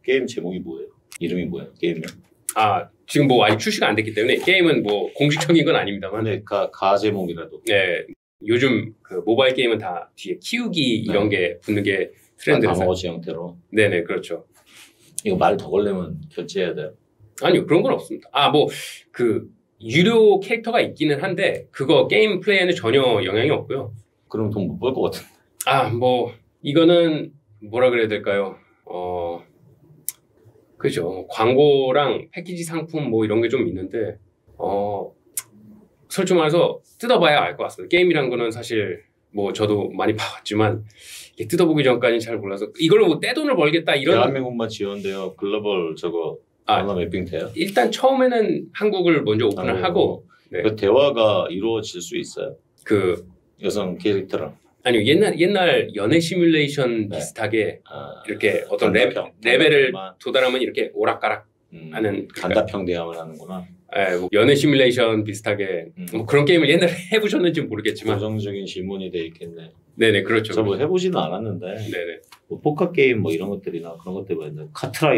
게임 제목이 뭐예요? 이름이 뭐예요? 게임명? 아 지금 뭐 아직 출시가 안 됐기 때문에 게임은 뭐 공식적인 건 아닙니다만. 네, 가 제목이라도. 네, 요즘 그 모바일 게임은 다 뒤에 키우기 이런 게 붙는 게 트렌드라서. 다머지 형태로. 네네 그렇죠. 이거 말 더 걸려면 결제해야 돼요? 아니요 그런 건 없습니다. 아 뭐 그 유료 캐릭터가 있기는 한데 그거 게임 플레이에는 전혀 영향이 없고요. 그럼 돈 못 벌 것 같은데. 아 뭐 이거는 뭐라 그래야 될까요? 그죠. 광고랑 패키지 상품 뭐 이런 게 좀 있는데 솔직히 말해서 뜯어봐야 알 것 같습니다. 게임이란 거는 사실 뭐 저도 많이 봐왔지만 이게 뜯어보기 전까지는 잘 몰라서 이걸로 뭐 떼돈을 벌겠다 이런. 대한민국만 지원돼요. 글로벌 저거 언어 매핑 돼요? 일단 처음에는 한국을 먼저 오픈을 하고. 네. 그 대화가 이루어질 수 있어요? 그 여성 캐릭터랑. 아니요 옛날 연애 시뮬레이션 비슷하게 이렇게 어떤 레벨을 단답형만. 도달하면 이렇게 오락가락 하는 단답형 대화를 하는구나. 네, 뭐 연애 시뮬레이션 비슷하게 뭐 그런 게임을 옛날에 해보셨는지 모르겠지만 고정적인 질문이 돼 있겠네. 네네 그렇죠. 저 뭐 해보지는 않았는데 네네 뭐 포커 게임 뭐 이런 것들이나 그런 것들 보는데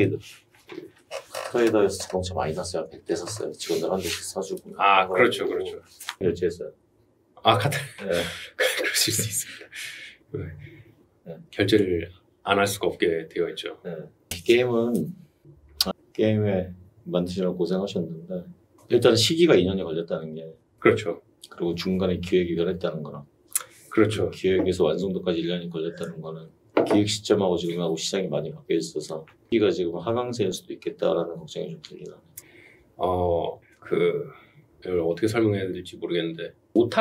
카트라이더에서 자동차 많이 샀어요. 100대 샀어요. 직원들 한 대씩 사주고. 아 그렇죠 그렇죠. 결제했어요. 아 네. 그러실 수 있습니다. 네. 결제를 안 할 수가 없게 되어 있죠. 네. 게임에 만드시느라 고생하셨는데 일단 시기가 2년이 걸렸다는 게 그렇죠. 그리고 중간에 기획이 변했다는 거랑 그렇죠. 기획에서 완성도까지 1년이 걸렸다는 거는 기획 시점하고 지금하고 시장이 많이 바뀌어 있어서 시기가 지금 하강세일 수도 있겠다라는 걱정이 좀 들긴 하네요. 이걸 어떻게 설명해야 될지 모르겠는데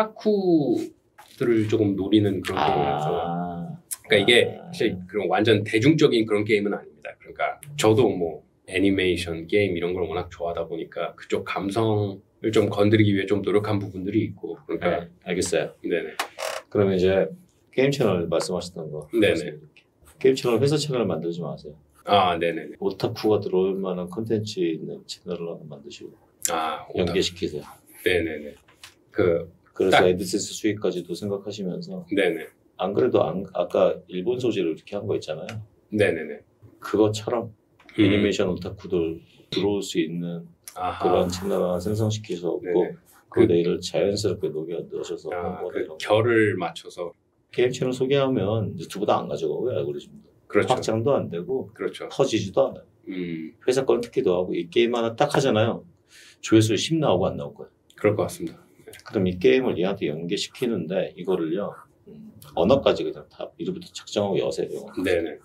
오타쿠들을 조금 노리는 그런 게임이라서 그러니까 이게 사실 그런 완전 대중적인 그런 게임은 아닙니다. 그러니까 저도 뭐 애니메이션 게임 이런 걸 워낙 좋아하다 보니까 그쪽 감성을 좀 건드리기 위해 좀 노력한 부분들이 있고 그러니까 네, 알겠어요. 네네. 그러면 이제 게임 채널 말씀하셨던 거. 네네. 게임 채널 회사 채널 만들지 마세요. 아 네네. 오타쿠가 들어올 만한 컨텐츠 있는 채널을 하나 만드시고 연계시키세요. 네네네. 그래서 애드센스 수익까지도 생각하시면서. 네네. 안 그래도 아까 일본 소재로 이렇게 한 거 있잖아요. 네네네. 그것처럼 애니메이션 오타쿠들 들어올 수 있는 그런 채널 하나 생성시키셔서 그 내일을 자연스럽게 넣으셔서 그 결을 맞춰서 게임 채널 소개하면 유튜브도 안 가져가고요. 알고리즘도. 그렇죠. 확장도 안 되고 그렇죠. 터지지도 않아요. 회사 건 특기도 하고 이 게임 하나 딱 하잖아요. 조회수 10 나오고 안 나올 거예요. 그럴 것 같습니다. 네. 그럼 이 게임을 얘한테 연계시키는데 이거를요. 언어까지 그냥 다 이름부터 작정하고 여세요. 네네.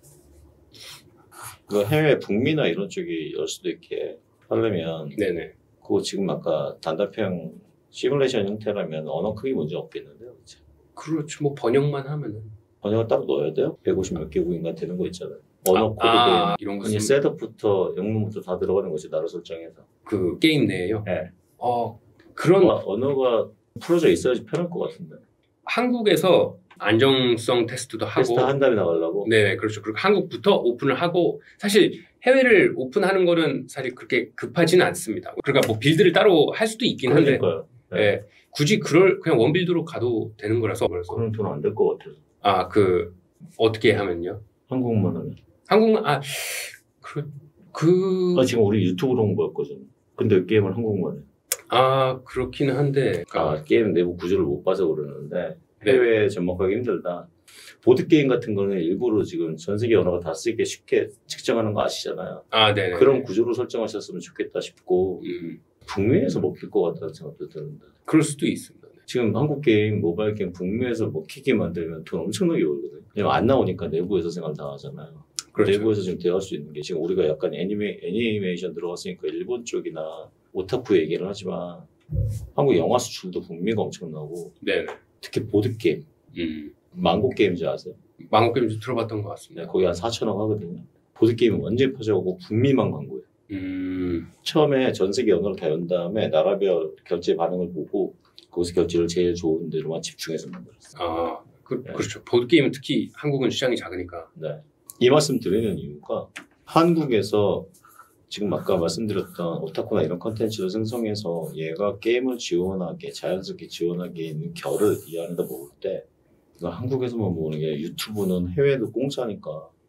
그 해외 북미나 이런 쪽이 열 수도 있게 하려면 네네. 그거 지금 아까 단답형 시뮬레이션 형태라면 언어 크기 문제 없겠는데요. 그렇죠. 뭐 번역만 하면은 번역을 따로 넣어야 돼요? 150 몇 개국인가 되는 거 있잖아요. 언어 코드 게임 이런 거 셋업부터 영문부터 다 들어가는 거지 나라 설정해서. 그 게임 내에요? 네. 그런 언어가 풀어져 있어야지 편할 것 같은데. 한국에서 안정성 테스트도 하고 테스트 한 다음에 나가려고? 네 그렇죠. 그리고 한국부터 오픈을 하고 사실 해외를 오픈하는 거는 사실 그렇게 급하지는 않습니다. 그러니까 뭐 빌드를 따로 할 수도 있긴 한데 네. 굳이 그냥 원빌드로 가도 되는 거라서 그럼 돈 안 될 것 같아서. 어떻게 하면요? 한국만 하면. 한국만 지금 우리 유튜브로 홍보할 거잖아. 근데 게임을 한국만 해. 그렇기는 한데 게임 내부 구조를 못 봐서 그러는데 해외에 접목하기 힘들다. 보드게임 같은 거는 일부러 지금 전 세계 언어가 다 쓰기에 쉽게 측정하는 거 아시잖아요. 네네. 그런 구조로 설정하셨으면 좋겠다 싶고 북미에서 먹힐 것 같다는 생각도 드는데. 그럴 수도 있습니다. 지금 한국 게임, 모바일 게임 북미에서 먹히게 만들면 돈 엄청나게 벌거든요. 왜냐면 안 나오니까 내부에서 생활 다 하잖아요. 그렇죠. 내부에서 지금 대화할 수 있는 게 지금 우리가 약간 애니메이션 들어갔으니까 일본 쪽이나 오타쿠 얘기를 하지만 한국 영화 수출도 북미가 엄청나고 네네. 특히 보드게임 망고 게임즈 아세요? 망고 게임즈 들어봤던 것 같습니다. 네, 거기 한 4천억 하거든요. 보드게임은 완전히 퍼져가고 북미만 광고예요. 처음에 전 세계 언어를 다 연 다음에 나라별 결제 반응을 보고 거기서 결제를 제일 좋은 데로만 집중해서 만들었어요. 그렇죠. 보드게임은 특히 한국은 시장이 작으니까. 네. 이 말씀 드리는 이유가 한국에서 지금 아까 말씀드렸던 오타쿠나 이런 컨텐츠를 생성해서 얘가 게임을 지원하게 자연스럽게 지원하게 있는 결을 이 안에다 모을 때 한국에서만 모으는 게 유튜브는 해외도 공짜니까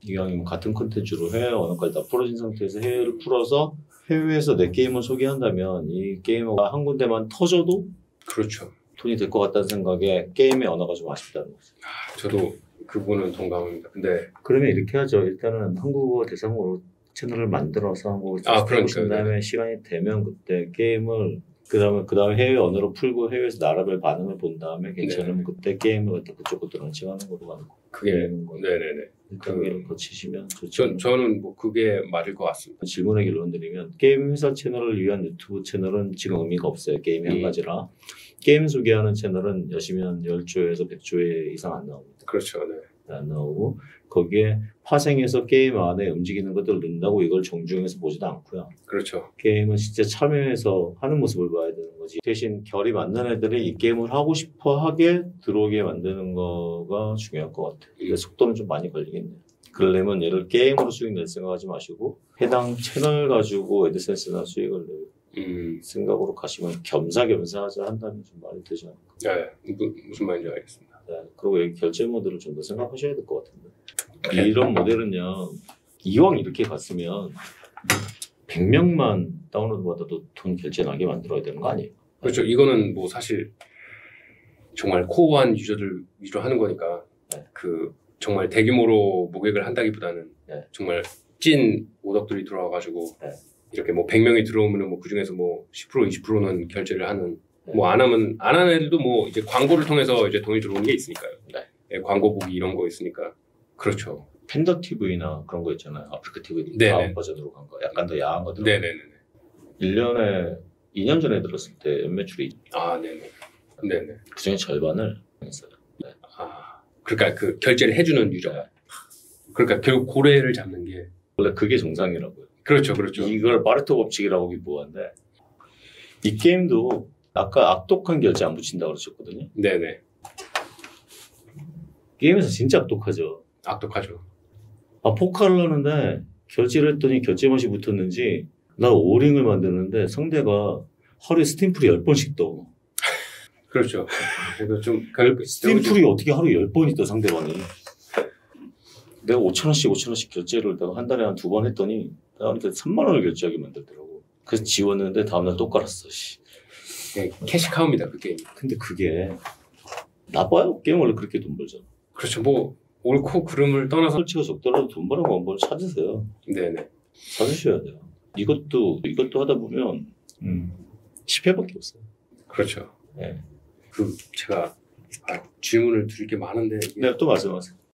이왕이면 같은 콘텐츠로 해외 언어까지 다 풀어진 상태에서 해외를 풀어서 해외에서 내 게임을 소개한다면 이 게이머가 한 군데만 터져도 그렇죠. 돈이 될 것 같다는 생각에 게임의 언어가 좀 아쉽다는 거죠. 저도 그분은 동감합니다. 근데 그러면 이렇게 하죠. 일단은 한국어 대상으로 채널을 만들어서 한국어 보신 다음에 시간이 되면 그때 게임을 그다음에 해외 언어로 풀고 해외에서 나라별 반응을 본 다음에 괜찮으면 그때 게임을 갖다 그쪽으로 런칭하는 거로 가는 거. 그게 네네네. 단계를 거치시면 좋죠. 저는 뭐 그게 맞을 것 같습니다. 질문의 결론 드리면 게임 회사 채널을 위한 유튜브 채널은 지금 의미가 없어요. 게임이 한 가지라. 게임 소개하는 채널은 여시면 10조에서 100조에 이상 안 나옵니다. 그렇죠. 네. 안 나오고 거기에 파생해서 게임 안에 움직이는 것들을 넣는다고 이걸 정중해서 보지도 않고요. 그렇죠. 게임은 진짜 참여해서 하는 모습을 봐야 되는 거지. 대신 결이 맞는 애들이 이 게임을 하고 싶어 하게 들어오게 만드는 거가 중요할 것 같아요. 근데 속도는 좀 많이 걸리겠네요. 그러려면 얘를 게임으로 수익 낼 생각하지 마시고 해당 채널 가지고 애드센스나 수익을 낼 생각으로 가시면 겸사겸사 한다면 좀 말이 되지 않을까. 네, 무슨 말인지 알겠습니다. 네, 그리고 여기 결제 모델을 좀 더 생각하셔야 될 것 같은데. 이런 모델은요, 이왕 이렇게 갔으면 100명만 다운로드 받아도 돈 결제 나게 만들어야 되는 거 아니에요? 그렇죠. 이거는 뭐 사실 정말 코어한 유저들 위주로 하는 거니까 네. 그 정말 대규모로 모객을 한다기보다는 네. 정말 찐 오덕들이 들어와가지고 네. 이렇게 뭐 100명이 들어오면은 뭐 그중에서 뭐 10% 20%는 결제를 하는 네. 뭐 안 하는 애들도 뭐 이제 광고를 통해서 이제 돈이 들어오는 게 있으니까요. 네. 네, 광고 보기 이런 거 있으니까. 그렇죠. 팬더 TV나 그런 거 있잖아요. 아프리카 TV 네네. 다음 버전으로 간 거. 약간 더 야한 거 들어. 네네네. 1년에 2년 전에 들었을 때 연매출이 네네. 그중에 절반을 했어요. 네. 그러니까 그 결제를 해주는 유저가. 그러니까 결국 고래를 잡는 게 원래 그게 정상이라고요. 그렇죠. 이걸 파레토 법칙이라고 하기 뭐한데 이 게임도 아까 악독한 결제 안 붙인다고 그러셨거든요. 네네. 게임에서 진짜 악독하죠. 악독하죠. 포카를 하는데 결제를 했더니 결제 맛이 붙었는지 나 오링을 만드는데 상대가 하루에 스팀풀이 10번씩 떠. 그렇죠. 그래서 좀 스팀풀이 어떻게 하루에 10번이 떠 상대방이. 내가 5,000원씩 결제를 내가 한 달에 한 2번 했더니 나한테 3만 원을 결제하게 만들더라고. 그래서 지웠는데 다음날 또 깔았어. 네, 캐시카우입니다 그 게임. 근데 그게 나빠요. 게임 원래 그렇게 돈 벌잖아. 그렇죠. 뭐 옳고 그름을 떠나서 설치가 적더라도 돈 버는 방법을 찾으세요. 네네. 찾으셔야 돼요. 이것도 하다 보면 10회밖에 없어요. 그렇죠. 네. 제가 질문을 드릴 게 많은데 네, 또 말씀하세요.